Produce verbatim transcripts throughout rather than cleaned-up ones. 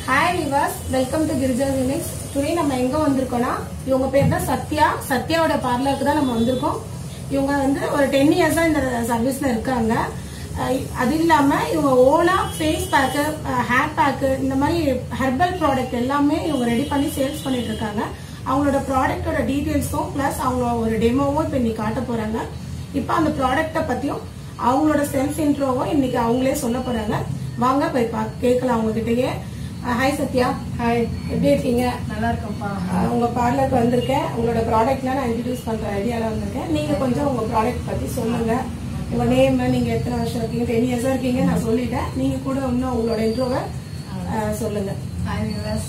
Hi viewers, welcome to Girija's Uniques. Today நம்ம எங்க வந்திருக்கோம்னா இவங்க பேர் தான் சத்யா. சத்யாவோட பார்லருக்கு தான் நம்ம வந்திருக்கோம். இவங்க வந்து ஒரு ten இயர்ஸா இந்த சர்வீஸ்ல இருக்காங்க. அது இல்லாம இவங்க ஓனா ஃபேஸ் பேக், ஹேர் பேக் இந்த மாதிரி ஹெர்பல் ப்ராடக்ட் எல்லாமே இவங்க ரெடி பண்ணி சேல்ஸ் பண்ணிட்டு இருக்காங்க. அவங்களோட ப்ராடக்ட்டோட டீடைல்ஸும் பிளஸ் அவங்க ஒரு டெமோவும் இப்ப இன்னைக்கு காட்ட போறாங்க. இப்ப அந்த ப்ராடக்ட்டை பத்தியும் அவங்களோட செல்ஃப் இன்ட்ரோவும் இன்னைக்கு அவங்களே சொல்ல போறாங்க. வாங்க போய் கேட்கலாம் அவங்க கிட்டயே. ஹாய் சத்யா. ஹாய், எப்படி இருக்கீங்க? நல்லா இருக்கேன்ப்பா. உங்க பார்லருக்கு வந்திருக்கேன். உங்களோட ப்ராடக்ட்லாம் நான் இன்ட்ரடியூஸ் பண்ற ஐடியால வந்திருக்கேன். நீங்க கொஞ்சம் உங்க ப்ராடக்ட் பத்தி சொல்லுங்க. உங்க நேம், நீங்க எத்தனை வருஷம் இருக்கீங்க? டென் இயர்ஸா இருக்கீங்க நான் சொல்லிட்டேன். நீங்க கூட இன்னும் உங்களோட இன்ட்ரோவை சொல்லுங்க. ஹாய் விவாஸ்,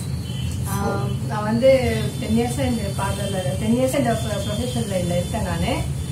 நான் வந்து டென் இயர்ஸா இந்த பார்லர்ல டென் இயர்ஸா இந்த ப்ரொஃபஷன்ல இல்லை இருக்கேன் நான்.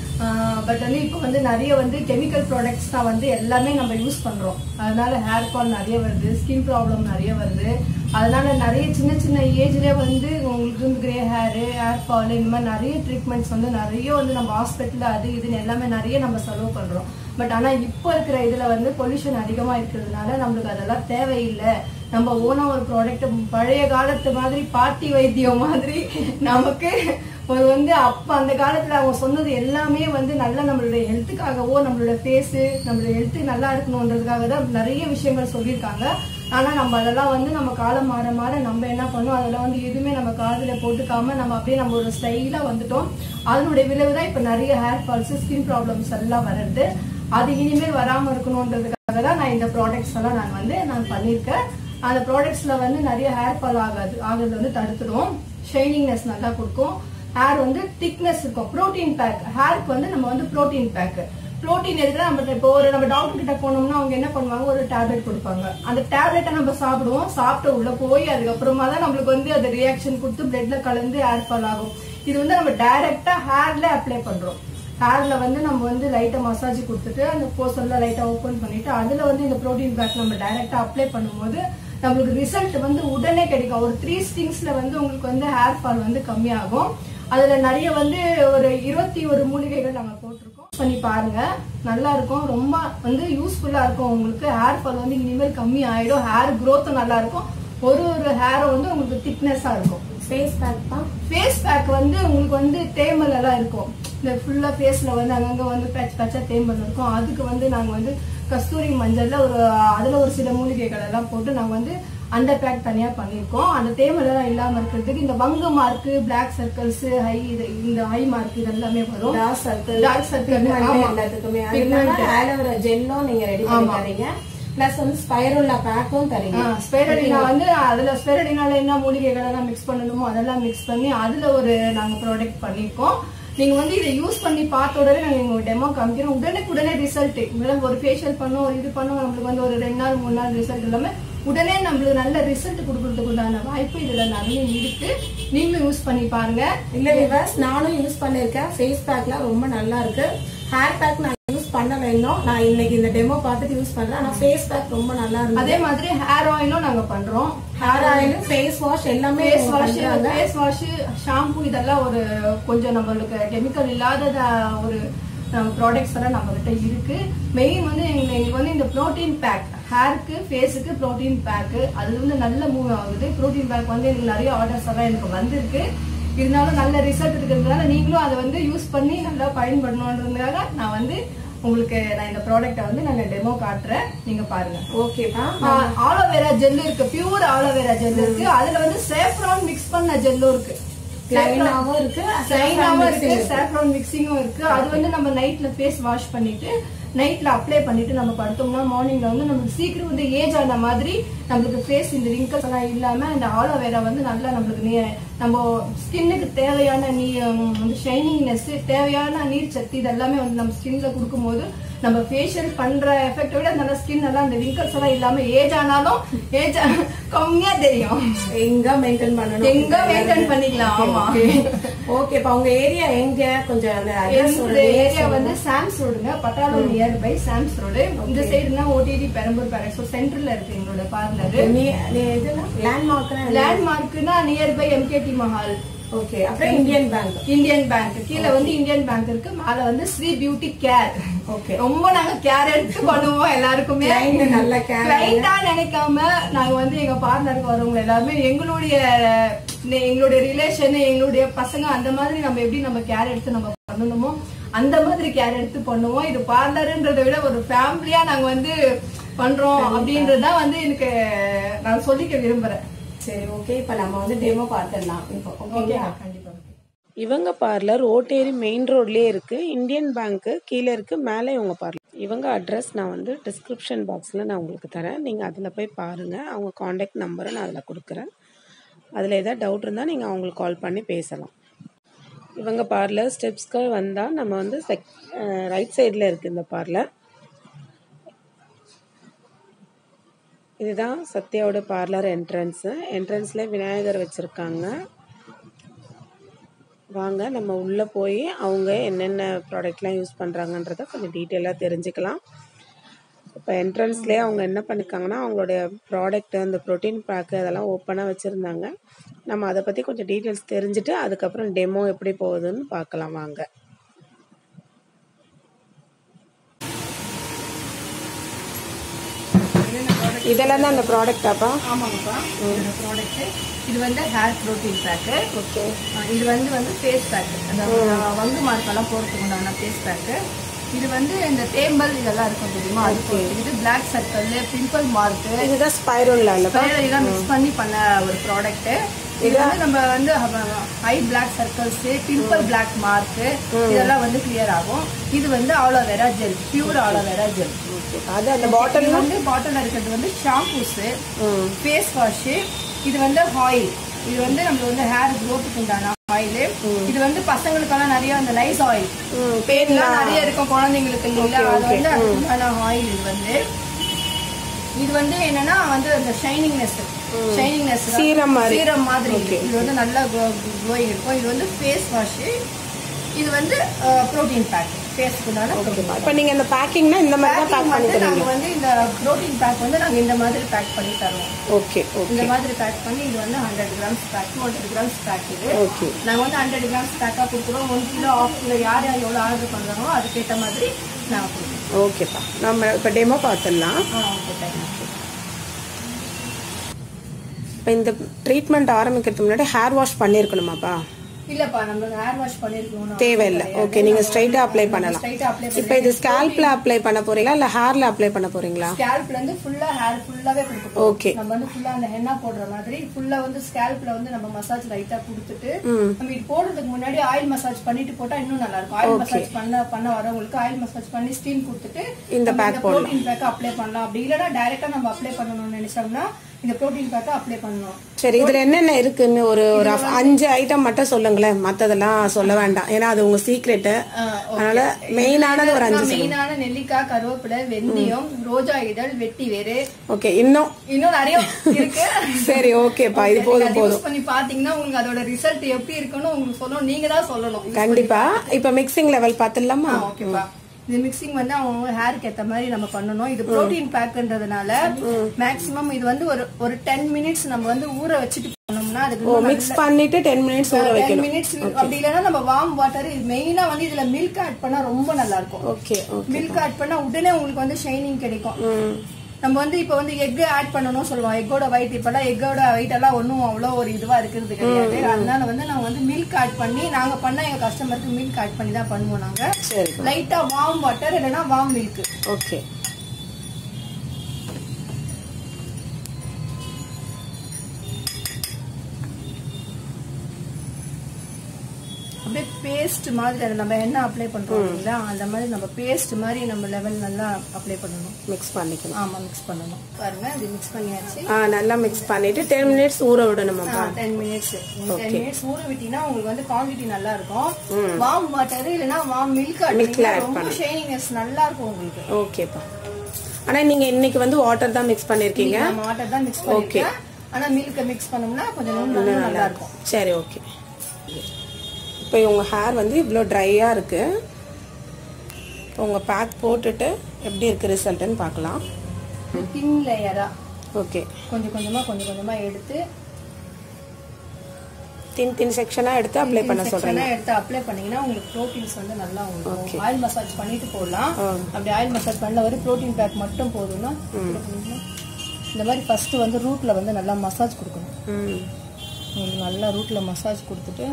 பட் வந்து இப்போ வந்து நிறைய வந்து கெமிக்கல் ப்ராடக்ட்ஸ் தான் வந்து எல்லாமே நம்ம யூஸ் பண்றோம். அதனால ஹேர் ஃபால் நிறைய வருது, ஸ்கின் ப்ராப்ளம் நிறைய வருது. அதனால நிறைய சின்ன சின்ன ஏஜ்லயே வந்து உங்களுக்கு வந்து கிரே ஹேரு, ஹேர் ஃபால் இந்த மாதிரி நிறைய ட்ரீட்மெண்ட்ஸ் வந்து நிறைய வந்து நம்ம ஹாஸ்பிட்டல் அது இதுன்னு எல்லாமே நிறைய நம்ம செலவு பண்றோம். பட் ஆனா இப்போ இருக்கிற இதுல வந்து பொல்யூஷன் அதிகமா இருக்கிறதுனால நம்மளுக்கு அதெல்லாம் தேவையில்லை. நம்ம ஓனா ஒரு ப்ராடக்ட் பழைய காலத்து மாதிரி பாட்டி வைத்தியம் மாதிரி நமக்கு ஒரு வந்து அப்ப அந்த காலத்துல அவங்க சொன்னது எல்லாமே வந்து நல்லா நம்மளுடைய ஹெல்த்துக்காகவோ நம்மளோட ஃபேஸு நம்மளோட ஹெல்த் நல்லா இருக்கணும்ன்றதுக்காக தான் நிறைய விஷயங்கள் சொல்லியிருக்காங்க. ஆனா நம்ம அதெல்லாம் வந்து நம்ம காலம் மாற மாற நம்ம என்ன பண்ணோம், அதெல்லாம் வந்து எதுவுமே நம்ம காதுல போட்டுக்காம நம்ம அப்படியே நம்ம ஒரு ஸ்டைலா வந்துட்டோம். அதனுடைய விளைவு தான் இப்ப நிறைய ஹேர் ஃபால்ஸ், ஸ்கின் ப்ராப்ளம்ஸ் எல்லாம் வருது. அது இனிமேல் வராம இருக்கணும்ன்றதுக்காக தான் நான் இந்த ப்ராடக்ட்ஸ் எல்லாம் நான் வந்து நான் பண்ணிருக்கேன். அந்த ப்ராடக்ட்ஸ்ல வந்து நிறைய ஹேர் ஃபால் ஆகாது ஆகுறது வந்து தடுத்துடும். ஷைனிங்னஸ் நல்லா கொடுக்கும். ஹேர் வந்து திக்னஸ் இருக்கும். ப்ரோட்டீன் பேக் ஹேருக்கு வந்து நம்ம வந்து ப்ரோட்டீன் பேக் ப்ரோட்டீன் எதுக்குன்னா நம்ம இப்போ ஒரு நம்ம டாக்டர் கிட்ட போனோம்னா அவங்க என்ன பண்ணுவாங்க, ஒரு டேப்லெட் கொடுப்பாங்க. அந்த டேப்லெட்டை நம்ம சாப்பிடுவோம். சாப்பிட்ட உள்ள போய் அதுக்கப்புறமா தான் நம்மளுக்கு வந்து அது ரியாக்ஷன் கொடுத்து பிளட்ல கலந்து ஹேர் ஃபால் ஆகும். இது வந்து நம்ம டைரக்டா ஹேர்ல அப்ளை பண்றோம். ஹேர்ல வந்து நம்ம வந்து லைட்டா மசாஜ் கொடுத்துட்டு அந்த போர்ஷன்ல லைட்டா ஓபன் பண்ணிட்டு அதுல வந்து இந்த ப்ரோட்டீன் பேக் நம்ம டைரக்டா அப்ளை பண்ணும்போது நம்மளுக்கு ரிசல்ட் வந்து உடனே கிடைக்கும். ஒரு த்ரீ ஸ்டிங்ஸ்ல வந்து உங்களுக்கு வந்து ஹேர் ஃபால் வந்து கம்மியாகும். அதுல நிறைய வந்து ஒரு இருபத்தி ஒரு மூலிகைகள் நாங்க போட்டிருக்கோம். பண்ணி பாருங்க, நல்லா இருக்கும். ரொம்ப வந்து யூஸ்ஃபுல்லா இருக்கும். உங்களுக்கு ஹேர் ஃபால் வந்து இனிமேல் கம்மி ஆயிடும். ஹேர் க்ரோத்தும் நல்லா இருக்கும். ஒரு ஒரு ஹேரும் வந்து உங்களுக்கு திக்னஸா இருக்கும். ஃபேஸ் பேக் தான். ஃபேஸ் பேக் வந்து உங்களுக்கு வந்து தேமல் எல்லாம் இருக்கும். இந்த ஃபுல்லா ஃபேஸ்ல வந்து அங்கங்க வந்து பேட்ச் பேட்சா தேமல் இருக்கும். அதுக்கு வந்து நாங்க வந்து கஸ்தூரி மஞ்சள்ல ஒரு அதுல ஒரு சில மூலிகைகள் எல்லாம் போட்டு நாங்க வந்து அந்த பேக் தனியா பண்ணிருக்கோம். அந்த தேமல் எல்லாம் இல்லாம இருக்கிறதுக்கு இந்த வங்கு மார்க்கு, பிளாக் சர்க்கிள்ஸ், ஹை இந்த ஹை மார்க் இது எல்லாமே வரும். டார்க் சர்க்கிள், டார்க் சர்க்கிள் எல்லாத்துக்குமே ஆலோவேரா ஜெல்லும் நீங்க ரெடி பண்ணி தரீங்க. பிளஸ் வந்து ஸ்பைருலா பேக்கும் தரீங்க. ஸ்பைரலினா வந்து அதுல ஸ்பைரலினால என்ன மூலிகைகள் எல்லாம் மிக்ஸ் பண்ணணுமோ அதெல்லாம் மிக்ஸ் பண்ணி அதுல ஒரு நாங்க ப்ராடக்ட் பண்ணிருக்கோம். நீங்க வந்து இதை யூஸ் பண்ணி பார்த்த உடனே நாங்க எங்க டெமோ காமிக்கிறோம். உடனுக்கு உடனே ரிசல்ட். ஒரு ஃபேஷியல் பண்ணோம், ஒரு இது பண்ணோம், நம்மளுக்கு வந்து ஒரு ரெண்டு நாள் மூணு நாள் ரிசல்ட் எல்லாமே உடனே நம்மளுக்கு நல்ல ரிசல்ட் கொடுக்கறதுக்கு உண்டான வாய்ப்பு இதுல நிறைய இருக்கு. நீங்களும் யூஸ் பண்ணி பாருங்க. இல்ல விவாஸ், நானும் யூஸ் பண்ணிருக்கேன். ஃபேஸ் பேக்லாம் ரொம்ப நல்லா இருக்கு. ஹேர் பேக் நான் யூஸ் பண்ணல இன்னும். நான் இன்னைக்கு இந்த டெமோ பார்த்துட்டு யூஸ் பண்றேன். ஆனா ஃபேஸ் பேக் ரொம்ப நல்லா இருக்கு. அதே மாதிரி ஹேர் ஆயிலும் நாங்க பண்றோம். ஹேர் ஆயில், ஃபேஸ் வாஷ் எல்லாமே. Face wash, face wash, shampoo இதெல்லாம் ஒரு கொஞ்சம் நம்மளுக்கு கெமிக்கல் இல்லாத ஒரு ப்ராடக்ட்ஸ் எல்லாம் நம்ம கிட்ட இருக்கு. மெயின் வந்து எங்களுக்கு வந்து இந்த ப்ரோட்டீன் பேக் ஹேருக்கு, ஃபேஸுக்கு ப்ரோட்டீன் பேக் அது வந்து நல்ல மூவ் ஆகுது. ப்ரோட்டீன் பேக் வந்து எனக்கு நிறைய ஆர்டர்ஸ் எல்லாம் எனக்கு வந்திருக்கு. இருந்தாலும் நல்ல ரிசல்ட் இருக்கிறதுனால நீங்களும் அதை வந்து யூஸ் பண்ணி நல்லா பயன்படணுன்றதுக்காக நான் வந்து உங்களுக்கு நான் இந்த ப்ராடக்ட்டை வந்து நான் டெமோ காட்டுறேன். நீங்க பாருங்க. ஓகேப்பா. ஆலோவேரா ஜெல் இருக்கு, பியூர் ஆலோவேரா ஜெல் இருக்கு. அதுல வந்து சேஃப்ரான் மிக்ஸ் பண்ண ஜெல்லும் இருக்கு, லைனாவும் இருக்கு, லைனாவும் இருக்கு, சேஃப்ரான் மிக்சிங்கும் இருக்கு. அது வந்து நம்ம நைட்ல ஃபேஸ் வாஷ் பண்ணிட்டு நைட்ல அப்ளை பண்ணிட்டு நம்ம படுத்தோம்னா மார்னிங்ல வந்து நமக்கு சீக்கிரம் வந்து ஏஜ் ஆன மாதிரி நம்மளுக்கு ஃபேஸ் இந்த ரிங்கல்ஸ் எல்லாம் இல்லாம இந்த ஆலோவேரா வந்து நல்லா நம்மளுக்கு நம்ம ஸ்கின்னுக்கு தேவையான நீ வந்து ஷைனிங்னஸ், தேவையான நீர் சத்து இது எல்லாமே வந்து நம்ம ஸ்கின்ல கொடுக்கும் போது நம்ம ஃபேஷியல் பண்ற எஃபெக்ட விட நல்ல ஸ்கின் எல்லாம் இந்த ரிங்கல்ஸ் எல்லாம் இல்லாம ஏஜ் ஆனாலும் ஏஜ் கம்மியா தெரியும். எங்க மெயின்டைன் பண்ணணும், எங்க மெயின்டைன் பண்ணிக்கலாம். ஆமா, ஓகேப்பா. உங்க ஏரியா எங்க? கொஞ்சம் ஏரியா வந்து சாம்ஸ் ரோடுங்க, பட்டாளம் நியர் பை சாம்ஸ் ரோடு. இந்த சைடுனா ஓடிடி பெரம்பூர் பேரக்ஸ் சென்டர்ல இருக்கு எங்களோட பார்லர். லேண்ட்மார்க் லேண்ட்மார்க்னா near by MKT Mahal okay. அப்புறம் இந்தியன் பேங்க். இந்தியன் பேங்க் கீழே வந்து இந்தியன் பேங்க் இருக்கு, மேல வந்து ஸ்ரீ பியூட்டி கேர். ஓகே. ரொம்ப நாங்க கேர் எடுத்து பண்ணுவோம் எல்லாருக்குமே. நல்ல கேர் கிளைண்டா நினைக்காம நாங்க வந்து எங்க பார்ட்னருக்கு வரவங்க எல்லாருமே எங்களுடைய எங்களுடைய ரிலேஷன், எங்களுடைய பசங்க, அந்த மாதிரி நம்ம எப்படி நம்ம கேர் எடுத்து நம்ம பண்ணணுமோ அந்த மாதிரி கேர் எடுத்து பண்ணுவோம். இது பார்லர்ன்றதை விட ஒரு ஃபேமிலியா நாங்க வந்து பண்றோம் அப்படின்றதுதான் வந்து எனக்கு நான் சொல்லிக்க விரும்புறேன். சரி, ஓகே. இப்ப நம்ம வந்து டெமோ பார்த்துடலாம். இப்போ ஓகே, கண்டிப்பா. இவங்க பார்லர் ஓட்டேரி மெயின் ரோட்லேயே இருக்குது. இந்தியன் பேங்க்கு கீழே இருக்குது, மேலே இவங்க பார்லர். இவங்க அட்ரஸ் நான் வந்து டிஸ்கிரிப்ஷன் பாக்ஸில் நான் உங்களுக்கு தரேன். நீங்கள் அதில் போய் பாருங்கள். அவங்க காண்டாக்ட் நம்பரை நான் அதில் கொடுக்குறேன். அதில் எதாவது டவுட் இருந்தால் நீங்கள் அவங்களுக்கு கால் பண்ணி பேசலாம். இவங்க பார்லர் ஸ்டெப்ஸ்க்கு வந்தால் நம்ம வந்து செக் ரைட் சைடில் இருக்குது இந்த பார்லர். இதுதான் சத்யாவோட பார்லர் என்ட்ரன்ஸு. என்ட்ரன்ஸில் விநாயகர் வச்சுருக்காங்க. வாங்க நம்ம உள்ளே போய் அவங்க என்னென்ன ப்ராடக்ட்லாம் யூஸ் பண்ணுறாங்கன்றத கொஞ்சம் டீட்டெயிலாக தெரிஞ்சுக்கலாம். இப்போ என்ட்ரன்ஸ்லேயே அவங்க என்ன பண்ணியிருக்காங்கன்னா அவங்களுடைய ப்ராடக்ட்டு, அந்த ப்ரோட்டீன் பேக்கு அதெல்லாம் ஓப்பனாக வச்சுருந்தாங்க. நம்ம அதை பற்றி கொஞ்சம் டீட்டெயில்ஸ் தெரிஞ்சுட்டு அதுக்கப்புறம் டெமோ எப்படி போகுதுன்னு பார்க்கலாம் வாங்க. இதெல்லாம் தான் அந்த ப்ராடக்டாப்பா? ஆமாங்கப்பா, இந்த ப்ராடக்ட் இது வந்து ஹேர் ப்ரோட்டீன் பேக்கு. ஓகே. இது வந்து வந்து ஃபேஸ் பேக்கு, அந்த வங்கு மார்க்கெல்லாம் போகிறதுக்கு உண்டான ஃபேஸ் பேக்கு. இது வந்து இந்த தேம்பல் இதெல்லாம் இருக்கும் தெரியுமா, அது இது பிளாக் சர்க்கிள், பிம்பிள் மார்க்கு, இதுதான் ஸ்பைரல் இதெல்லாம் மிக்ஸ் பண்ணி பண்ண ஒரு ப்ராடக்ட். இது வந்து நம்ம வந்து ஹை black circles, pimple black mark இதெல்லாம் வந்து கிளியர் ஆகும். இது வந்து aloe vera gel, pure aloe vera gel. அது அந்த பாட்டில் வந்து பாட்டில் இருக்கிறது வந்து ஷாம்பூஸ், ஃபேஸ் வாஷ். இது வந்து ஆயில், இது வந்து நம்ம வந்து ஹேர் க்ரோத்துக்கு உண்டான ஆயில். இது வந்து பசங்களுக்கெல்லாம் நிறைய அந்த நைஸ் ஆயில் பேர்லாம் நிறைய இருக்கும் குழந்தைங்களுக்கு இல்லைங்களா, அது வந்து அதுக்குண்டான ஆயில். இது வந்து இது வந்து என்னன்னா வந்து அந்த ஷைனிங்னஸ் ஷைனிங்னஸ் சீரம் மாதிரி சீரம் மாதிரி இது வந்து நல்லா க்ளோயிங் இருக்கும். இது வந்து ஃபேஸ் வாஷ். இது வந்து ப்ரோட்டீன் பேக் ஃபேஸ்க்கு உண்டான. இப்போ நீங்கள் இந்த பேக்கிங்னா இந்த மாதிரி தான் பேக் பண்ணி தருவீங்க? நாங்கள் வந்து இந்த ப்ரோட்டீன் பேக் வந்து நாங்கள் இந்த மாதிரி பேக் பண்ணி தருவோம். Okay okay. இந்த மாதிரி பேக் பண்ணி இது வந்து hundred grams pack, hundred grams pack. இது ஓகே. நாங்கள் வந்து ஹண்ட்ரட் கிராம்ஸ் பேக்காக கொடுக்குறோம். ஒன் கிலோ ஆஃப் கிலோ யார் யார் எவ்வளோ ஆர்டர் பண்ணுறாங்களோ அதுக்கேற்ற மாதிரி நாங்கள் கொடுக்குறோம். ஓகேப்பா, நம்ம இப்போ டெமோ பார்த்துடலாம். ஆ ஓகே, தேங்க்யூ. இப்போ இந்த ட்ரீட்மெண்ட் ஆரம்பிக்கிறதுக்கு முன்னாடி ஹேர் வாஷ் பண்ணியிருக்கணுமாப்பா? இல்லப்பா, நம்ம ஹேர் வாஷ் பண்ணிருக்கோம் தேவையில்லை. ஓகே, நீங்க ஸ்ட்ரைட்டா அப்ளை பண்ணலாம். ஸ்ட்ரைட்டா அப்ளை இப்போ இது ஸ்கேல்ப்ல அப்ளை பண்ண போறீங்களா இல்ல ஹேர்ல அப்ளை பண்ண போறீங்களா? ஸ்கேல்ப்ல இருந்து ஃபுல்லா ஹேர் ஃபுல்லாவே கொடுப்போம். ஓகே. நம்ம வந்து ஃபுல்லா அந்த ஹென்னா போடுற மாதிரி ஃபுல்லா வந்து ஸ்கேல்ப்ல வந்து நம்ம மசாஜ் லைட்டா கொடுத்துட்டு நம்ம இது போடுறதுக்கு முன்னாடி ஆயில் மசாஜ் பண்ணிட்டு போட்டா இன்னும் நல்லா இருக்கும். ஆயில் மசாஜ் பண்ண பண்ண வரவங்களுக்கு ஆயில் மசாஜ் பண்ணி ஸ்டீம் கொடுத்துட்டு இந்த பேக் போடலாம். ப்ரோட்டீன் பேக் அப்ளை பண்ணலாம். அப்படி இல்லனா டைரக்டா நம்ம அப்ளை பண்ணணும்னு நினைச்சோம்னா இந்த ப்ரோட்டீன் பேக் அப்ளை பண்ணனும். சரி, இதுல என்னென்ன இருக்குன்னு ஒரு ஒரு அஞ்சு ஐட்டம் மட்டும் சொல்லுங்களேன். மத்ததெல்லாம் சொல்ல வேண்டாம், ஏன்னா அது உங்க சீக்ரெட். அதனால மெயினானது ஒரு அஞ்சு. மெயினான நெல்லிக்காய், கருவேப்பிலை, வெந்தயம், ரோஜா இதழ், வெட்டி வேறு. ஓகே, இன்னும் இன்னும் நிறைய இருக்கு. சரி, ஓகேப்பா, இது போதும் போதும். பண்ணி பாத்தீங்கன்னா உங்களுக்கு அதோட ரிசல்ட் எப்படி இருக்குன்னு உங்களுக்கு சொல்லணும், நீங்க தான் சொல்லணும். கண்டிப்பா. இப்ப மிக்சிங் லெவல் பாத்துடலாமா? ஓகேப்பா. இந்த மிக்சிங் வந்து அவங்க ஹேருக்கு ஏத்த மாதிரி நம்ம பண்ணணும். இது ப்ரோட்டீன் பேக்ன்றதுனால மேக்ஸிமம் இது வந்து ஒரு ஒரு டென் மினிட்ஸ் நம்ம வந்து ஊற வச்சுட்டு பண்ணோம்னா அதுக்கு மிக்ஸ் பண்ணிட்டு டென் மினிட்ஸ் ஊற வைக்கணும். டென் மினிட்ஸ் அப்படி இல்லனா நம்ம வார்ம் வாட்டர். மெயினா வந்து இதுல மில்க் ஆட் பண்ணா ரொம்ப நல்லா இருக்கும். Okay okay. மில்க் ஆட் பண்ணா உடனே உங்களுக்கு வந்து ஷைனிங் கிடைக்கும். நம்ம வந்து இப்ப வந்து எக் ஆட் பண்ணணும் சொல்லுவோம். எக்கோட ஒயிட் இப்பெல்லாம் எக்கோட ஒயிட் எல்லாம் ஒன்னும் அவ்வளவு ஒரு இதுவா இருக்கிறது கிடையாது. அதனால வந்து நாங்க வந்து மில்க் ஆட் பண்ணி நாங்க பண்ண எங்க கஸ்டமருக்கு மில்க் ஆட் பண்ணி தான் பண்ணுவோம். நாங்க லைட்டா வார்ம் வாட்டர் இல்லைன்னா வார்ம் மில்க். ஓகே. அப்படியே பேஸ்ட் மாதிரி நம்ம என்ன அப்ளை பண்றோம் இல்ல, அந்த மாதிரி நம்ம பேஸ்ட் மாதிரி நம்ம லெவல் நல்லா அப்ளை பண்ணணும். மிக்ஸ் பண்ணிக்கணும். ஆமா, மிக்ஸ் பண்ணணும். பாருங்க, இது மிக்ஸ் பண்ணியாச்சு. ஆ, நல்லா மிக்ஸ் பண்ணிட்டு டென் மினிட்ஸ் ஊற விடணுமா? டென் மினிட்ஸ் டென் மினிட்ஸ் ஊற விட்டீங்கன்னா உங்களுக்கு வந்து குவாண்டிட்டி நல்லா இருக்கும். வார்ம் வாட்டர் இல்லனா வார்ம் மில்க் ரொம்ப ஷைனிங்னஸ் நல்லா இருக்கும் உங்களுக்கு. ஓகேப்பா. ஆனா நீங்க இன்னைக்கு வந்து வாட்டர் தான் மிக்ஸ் பண்ணிருக்கீங்க? வாட்டர் தான் மிக்ஸ் பண்ணிருக்கேன். ஆனா மில்க் மிக்ஸ் பண்ணோம்னா கொஞ்சம் நல்லா இருக்கும். சரி, ஓகே. இப்போ உங்க ஹேர் வந்து இவ்வளோ ட்ரையா இருக்கு. இப்போ உங்க பேக் போட்டுட்டு எப்படி இருக்கு ரிசல்ட்னு பார்க்கலாம். தின் லேயரா ஓகே கொஞ்சம் கொஞ்சமா கொஞ்சம் கொஞ்சமா எடுத்து தின் தின் செக்ஷனா எடுத்து அப்ளை பண்ண சொல்றீங்க. எடுத்து அப்ளை பண்ணீங்கன்னா உங்களுக்கு ப்ரோட்டீன்ஸ் வந்து நல்லா உங்களுக்கு ஆயில் மசாஜ் பண்ணிட்டு போடலாம். அப்படி ஆயில் மசாஜ் பண்ணல ஒரு ப்ரோட்டீன் பேக் மட்டும் போதும்னா இந்த மாதிரி ஃபர்ஸ்ட் வந்து ரூட்ல வந்து நல்லா மசாஜ் கொடுக்கணும். உங்களுக்கு நல்லா ரூட்ல மசாஜ் கொடுத்துட்டு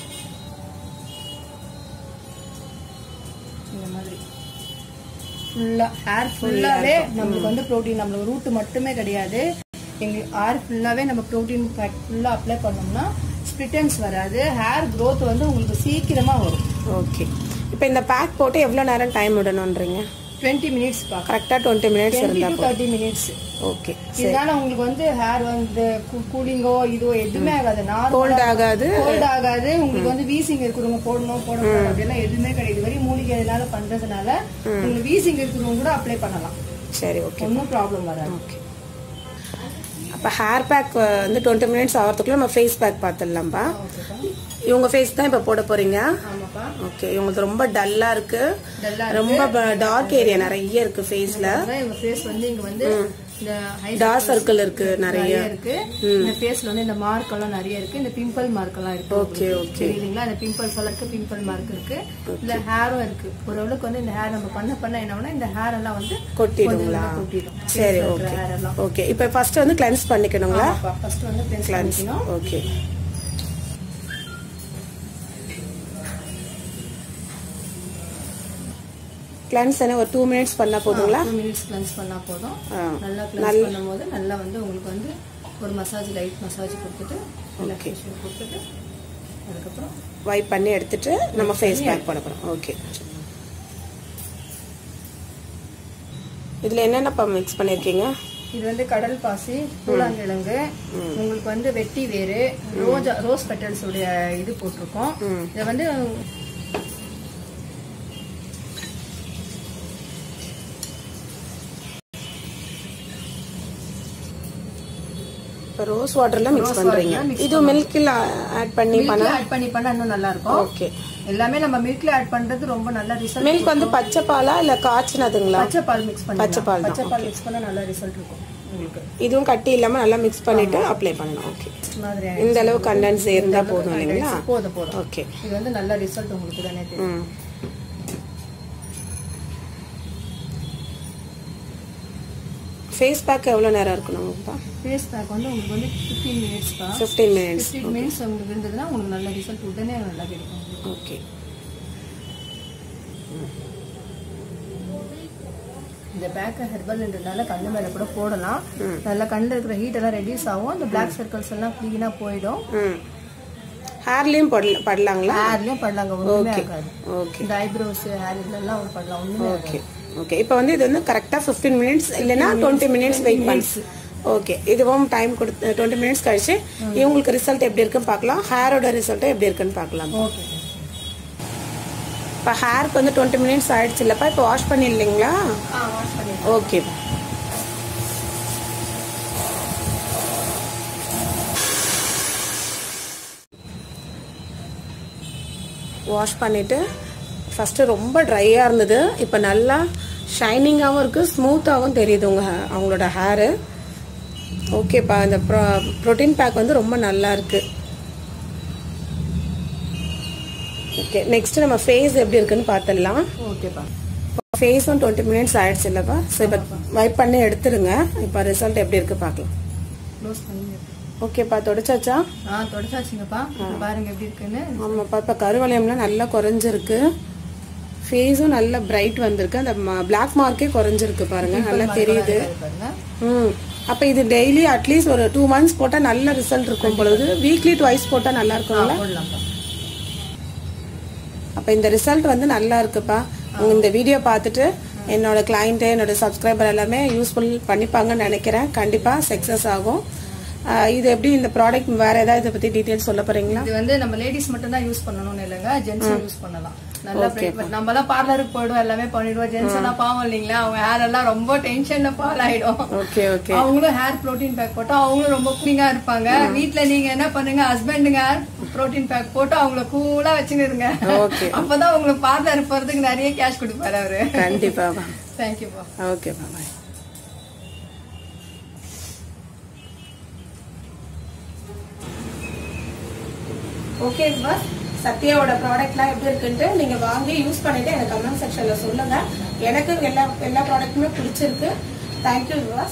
இந்த மாதிரி ஃபுல்லா ஹேர் ஃபுல்லாவே நம்மளுக்கு வந்து ப்ரோட்டீன் நம்மளுக்கு ரூட் மட்டுமே கிடையாது. எங்களுக்கு ஹேர் ஃபுல்லாவே நம்ம ப்ரோட்டீன் பேக் ஃபுல்லா அப்ளை பண்ணோம்னா ஸ்பிளிட்டன்ஸ் வராது. ஹேர் க்ரோத் வந்து உங்களுக்கு சீக்கிரமா வரும். ஓகே. இப்போ இந்த பேக் போட்டு எவ்வளவு நேரம் டைம் விடணும்ன்றீங்க? டுவெண்ட்டி மினிட்ஸ் பா. கரெக்டா டுவெண்ட்டி மினிட்ஸ் இருந்தா போதும். Thirty minutes. ஓகே. இதனால உங்களுக்கு வந்து ஹேர் வந்து கூலிங்கோ இதோ எதுவுமே ஆகாது. கோல்ட் ஆகாது, கோல்ட் ஆகாது. உங்களுக்கு வந்து வீசிங் இருக்கிறவங்க போடணும் போடணும் அப்படிலாம் எதுவுமே கிடையாது. வரை மூலிகை இதனால பண்றதுனால உங்களுக்கு வீசிங் இருக்கிறவங்க கூட அப்ளை பண்ணலாம். சரி, ஓகே. ஒன்றும் ப்ராப்ளம் வராது. ஓகே. அப்போ ஹேர் பேக் வந்து டுவெண்ட்டி மினிட்ஸ் ஆகிறதுக்குள்ள நம்ம ஃபேஸ் பேக் பார்த்துடலாம்ப்பா. இவங்க ஃபேஸ் தான் இப்போ போட போறீங்க. ஓகே. இவங்களுக்கு ரொம்ப டல்லா இருக்கு, ரொம்ப டார்க் ஏரியா நிறைய இருக்கு ஃபேஸ்ல. இவங்க ஃபேஸ் வந்து இங்க வந்து இந்த டார்க் சர்க்கிள் இருக்கு நிறைய இருக்கு. இந்த ஃபேஸ்ல வந்து இந்த மார்க் எல்லாம் நிறைய இருக்கு. இந்த பிம்பிள் மார்க் எல்லாம் இருக்கு. Okay okay. தெரியுதுங்களா? இந்த பிம்பிள்ஸ் எல்லாம் இருக்கு, பிம்பிள் மார்க் இருக்கு. இந்த ஹேரும் இருக்கு. ஓரளவுக்கு வந்து இந்த ஹேர் நம்ம பண்ண பண்ண என்ன ஆகும்னா இந்த ஹேர் எல்லாம் வந்து கொட்டிடுங்களா? கொட்டிடும். சரி, ஓகே ஓகே. இப்போ ஃபர்ஸ்ட் வந்து கிளென்ஸ் பண்ணிக்கணுங்களா? ஃபர்ஸ்ட் வந்து கிளென்ஸ் பண்ணிக்கணும். ஓகே. கிளென்ஸ் என்ன ஒரு டூ மினிட்ஸ் பண்ணா போதுங்களா? டூ மினிட்ஸ் கிளென்ஸ் பண்ணா போதும். நல்லா கிளென்ஸ் பண்ணும்போது நல்லா வந்து உங்களுக்கு வந்து ஒரு மசாஜ் லைட் மசாஜ் கொடுத்துட்டு ரிலாக்ஸேஷன் கொடுத்துட்டு அதுக்கப்புறம் வைப் பண்ணி எடுத்துட்டு நம்ம ஃபேஸ் பேக் போட போறோம். ஓகே. இதுல என்னென்ன மிக்ஸ் பண்ணிருக்கீங்க? இது வந்து கடல் பாசி, கூழாங்கிழங்கு, உங்களுக்கு வந்து வெட்டி வேறு, ரோஜா ரோஸ் பெட்டல்ஸ் உடைய இது போட்டிருக்கோம். இதை வந்து ரோஸ் வாட்டர்ல மிக்ஸ் பண்றீங்க. இது மில்க்ல ஆட் பண்ணி பண்ணா ஆட் பண்ணி பண்ணா இன்னும் நல்லா இருக்கும். ஓகே. எல்லாமே நம்ம மில்க்ல ஆட் பண்றது ரொம்ப நல்ல ரிசல்ட். மில்க் வந்து பச்சை பாலா இல்ல காய்ச்சினதுங்களா? பச்சை பால் மிக்ஸ் பண்ணி பச்சை பால் பச்சை பால் மிக்ஸ் பண்ணா நல்ல ரிசல்ட் இருக்கும் உங்களுக்கு. இதுவும் கட்டி இல்லாம நல்லா மிக்ஸ் பண்ணிட்டு அப்ளை பண்ணணும். ஓகே. இந்த அளவு கண்டென்ஸ் இருந்தா போதும் இல்லைங்களா? போதும் போதும். ஓகே. இது வந்து நல்ல ரிசல்ட் உங்களுக்கு தானே தெரியும். ஃபேஸ் பேக் எவ்வளவு நேரம் இருக்கணும்ப்பா? ஃபேஸ் பேக் வந்து உங்களுக்கு வந்து ஃபிஃப்டீன் மினிட்ஸ் தான். Fifteen minutes. ஃபிஃப்டீன் மினிட்ஸ் உங்களுக்கு இருந்ததுன்னா உங்களுக்கு நல்ல ரிசல்ட் உடனே நல்லா கிடைக்கும். ஓகே. இந்த பேக் ஹெர்பல்ன்றதால கண்ணு மேல கூட போடலாம். நல்லா கண்ணுல இருக்கிற ஹீட் எல்லாம் ரெடியூஸ் ஆகும். இந்த பிளாக் சர்க்கிள்ஸ் எல்லாம் கிளீனா போயிடும். ஹேர்லயும் படலாங்களா? ஹேர்லயும் படலாங்க, ஒண்ணுமே ஆகாது. ஓகே. இந்த ஐப்ரோஸ் ஹேர் இதெல்லாம் படலாம், ஒண்ணுமே ஆகாது. ஓகே. இப்போ வந்து இது வந்து கரெக்டா ஃபிஃப்டீன் மினிட்ஸ் இல்லைன்னா டுவெண்ட்டி மினிட்ஸ் வெயிட் பண்ணி ஓகே. இதுவும் டைம் கொடுத்து டுவெண்ட்டி மினிட்ஸ் கழிச்சு இவங்களுக்கு ரிசல்ட் எப்படி இருக்குன்னு பார்க்கலாம். ஹேரோட ரிசல்ட் எப்படி இருக்குன்னு பார்க்கலாம். ஓகே. இப்போ ஹேருக்கு வந்து டுவெண்ட்டி மினிட்ஸ் ஆயிடுச்சு இல்லப்பா? இப்போ வாஷ் பண்ணிடலீங்களா? ஓகே. வாஷ் பண்ணிட்டு ஃபர்ஸ்ட் ரொம்ப ட்ரையா இருந்தது, இப்போ நல்லா ஷைனிங்காகவும் இருக்கு, ஸ்மூத்தாகவும் தெரியுது உங்க அவங்களோட ஹேரு. ஓகேப்பா. இந்த ப்ரோட்டீன் பேக் வந்து ரொம்ப நல்லா இருக்கு. ஓகே. நெக்ஸ்ட் நம்ம ஃபேஸ் எப்படி இருக்குன்னு பார்த்துடலாம். ஓகேப்பா. ஃபேஸும் டுவெண்ட்டி மினிட்ஸ் ஆயிடுச்சு இல்லப்பா? ஸோ இப்போ வைப் பண்ணி எடுத்துருங்க. இப்போ ரிசல்ட் எப்படி இருக்கு பார்க்கலாம். ஓகேப்பா. தொடச்சாச்சா? ஆ தொடச்சாச்சுங்கப்பா. பாருங்க எப்படி இருக்குன்னு. ஆமாப்பா. இப்போ கருவளையம்லாம் நல்லா குறைஞ்சிருக்கு, ஃபேஸும் நல்ல பிரைட் வந்திருக்கு, அந்த பிளாக் மார்க்கே குறைஞ்சிருக்கு பாருங்க, நல்லா தெரியுது. ம். அப்ப இது டெய்லி அட்லீஸ்ட் ஒரு டூ மந்த்ஸ் போட்டா நல்ல ரிசல்ட் இருக்கும் பொழுது வீக்லி ட்வைஸ் போட்டா நல்லா இருக்கும்ல? அப்ப இந்த ரிசல்ட் வந்து நல்லா இருக்குப்பா. உங்க இந்த வீடியோ பார்த்துட்டு என்னோட கிளைண்ட் என்னோட சப்ஸ்கிரைபர் எல்லாமே யூஸ்ஃபுல் பண்ணிப்பாங்கன்னு நினைக்கிறேன். கண்டிப்பா சக்சஸ் ஆகும். இது எப்படி இந்த ப்ராடக்ட் வேற ஏதாவது இதை பத்தி டீடைல்ஸ் சொல்ல போறீங்களா? இது வந்து நம்ம லேடிஸ் மட்டும் தான் யூஸ் பண்ணணும்னு இல்லைங்க, ஜென்ஸும் யூஸ் பண்ணலாம். நல்லா நம்ம எல்லாம் பார்லருக்கு போயிடுவோம், எல்லாமே பண்ணிடுவோம். ஜென்ஸ் எல்லாம் பாவம் இல்லைங்களா, அவங்க ஹேர் எல்லாம் ரொம்ப டென்ஷன்ல ஃபால் ஆயிடும். Okay okay. அவங்களும் ஹேர் ப்ரோட்டீன் பேக் போட்டா அவங்களும் ரொம்ப கூலிங்கா இருப்பாங்க. வீட்டுல நீங்க என்ன பண்ணுங்க, ஹஸ்பண்டுங்க ஹேர் ப்ரோட்டீன் பேக் போட்டு அவங்கள கூலா வச்சுருங்க. அப்பதான் உங்களுக்கு பார்லர் போறதுக்கு நிறைய கேஷ் கொடுப்பாரு அவரு. கண்டிப்பா. தேங்க்யூப்பா. ஓகேப்பா. பாய். ஓகே விவாஸ், சத்யாவோட ப்ராடக்ட்லாம் எப்படி இருக்குன்ட்டு நீங்க வாங்கி யூஸ் பண்ணிட்டு எனக்கு கமெண்ட் செக்ஷன்ல சொல்லுங்க. எனக்கு எல்லா எல்லா ப்ராடக்ட்டுமே பிடிச்சிருக்கு. தேங்க்யூ விவாஸ்.